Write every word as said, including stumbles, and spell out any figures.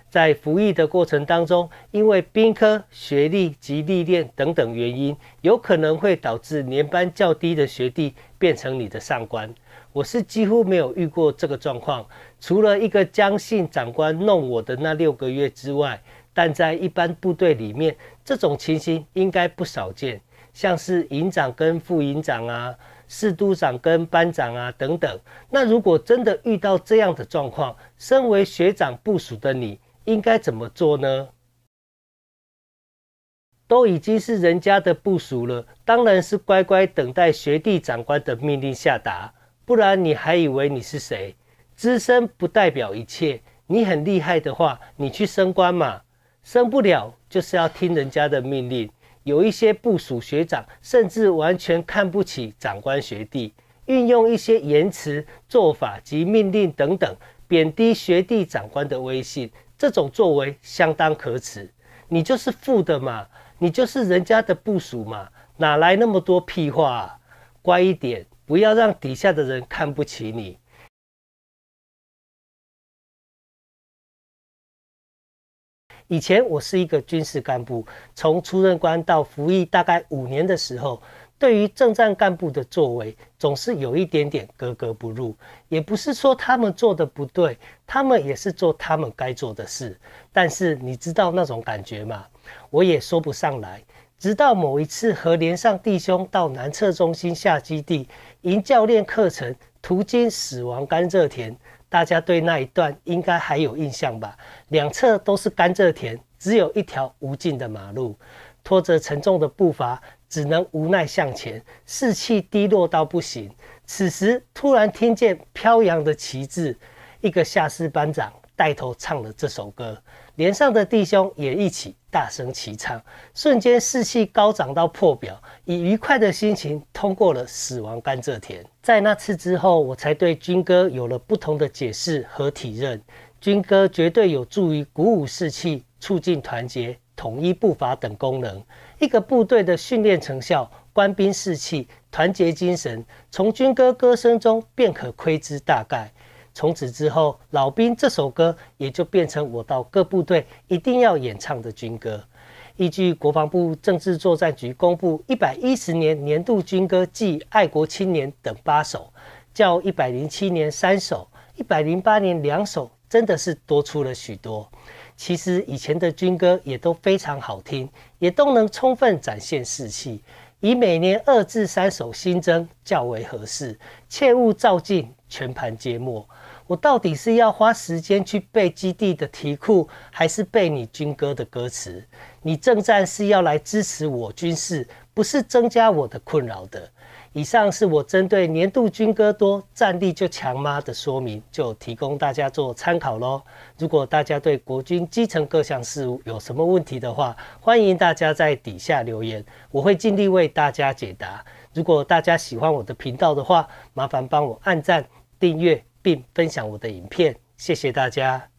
在服役的过程当中，因为兵科、学历及历练等等原因，有可能会导致年班较低的学弟变成你的上官。我是几乎没有遇过这个状况，除了一个江姓长官弄我的那六个月之外，但在一般部队里面，这种情形应该不少见，像是营长跟副营长啊、士督长跟班长啊等等。那如果真的遇到这样的状况，身为学长部属的你，应该怎么做呢？都已经是人家的部属了，当然是乖乖等待学弟长官的命令下达，不然你还以为你是谁？资深不代表一切，你很厉害的话，你去升官嘛，升不了就是要听人家的命令。有一些部属学长甚至完全看不起长官学弟，运用一些言辞、做法及命令等等，贬低学弟长官的威信，这种作为相当可耻。你就是副的嘛，你就是人家的部属嘛，哪来那么多屁话啊？乖一点，不要让底下的人看不起你。以前我是一个军事干部，从出任官到服役大概五年的时候，对于政战干部的作为总是有一点点格格不入。也不是说他们做的不对，他们也是做他们该做的事，但是你知道那种感觉吗？我也说不上来。直到某一次和连上弟兄到南侧中心下基地营教练课程，途经死亡甘蔗田，大家对那一段应该还有印象吧？两侧都是甘蔗田，只有一条无尽的马路，拖着沉重的步伐，只能无奈向前，士气低落到不行。此时突然听见飘扬的旗帜，一个下士班长带头唱了这首歌，连上的弟兄也一起大声齐唱，瞬间士气高涨到破表，以愉快的心情通过了死亡甘蔗田。在那次之后，我才对军歌有了不同的解释和体认。军歌绝对有助于鼓舞士气、促进团结、统一步伐等功能。一个部队的训练成效、官兵士气、团结精神，从军歌歌声中便可窥知大概。从此之后，《老兵》这首歌也就变成我到各部队一定要演唱的军歌。依据国防部政治作战局公布一百一十年年度军歌暨爱国青年等八首，较一百零七年三首、一百零八年两首，真的是多出了许多。其实以前的军歌也都非常好听，也都能充分展现士气。以每年二至三首新增较为合适，切勿照进全盘皆墨。我到底是要花时间去背基地的题库，还是背你军歌的歌词？你政战是要来支持我军事，不是增加我的困扰的。以上是我针对年度军歌多，战力就强吗的说明，就提供大家做参考咯。如果大家对国军基层各项事务有什么问题的话，欢迎大家在底下留言，我会尽力为大家解答。如果大家喜欢我的频道的话，麻烦帮我按赞、订阅并分享我的影片，谢谢大家。